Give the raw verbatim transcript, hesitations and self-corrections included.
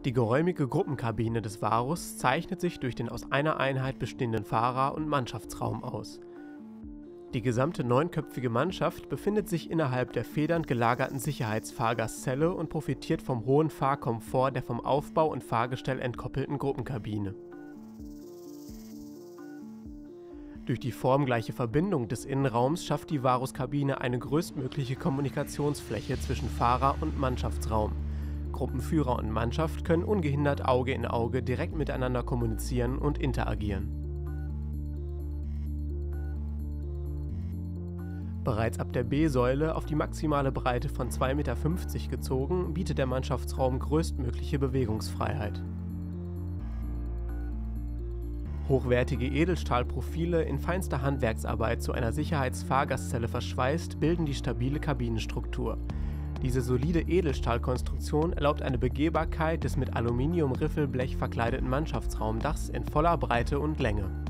Die geräumige Gruppenkabine des Varus zeichnet sich durch den aus einer Einheit bestehenden Fahrer- und Mannschaftsraum aus. Die gesamte neunköpfige Mannschaft befindet sich innerhalb der federnd gelagerten Sicherheitsfahrgastzelle und profitiert vom hohen Fahrkomfort der vom Aufbau und Fahrgestell entkoppelten Gruppenkabine. Durch die formgleiche Verbindung des Innenraums schafft die Varus-Kabine eine größtmögliche Kommunikationsfläche zwischen Fahrer- und Mannschaftsraum. Gruppenführer und Mannschaft können ungehindert Auge in Auge direkt miteinander kommunizieren und interagieren. Bereits ab der B-Säule auf die maximale Breite von zwei Meter fünfzig gezogen, bietet der Mannschaftsraum größtmögliche Bewegungsfreiheit. Hochwertige Edelstahlprofile in feinster Handwerksarbeit zu einer Sicherheitsfahrgastzelle verschweißt, bilden die stabile Kabinenstruktur. Diese solide Edelstahlkonstruktion erlaubt eine Begehbarkeit des mit Aluminium-Riffelblech verkleideten Mannschaftsraumdachs in voller Breite und Länge.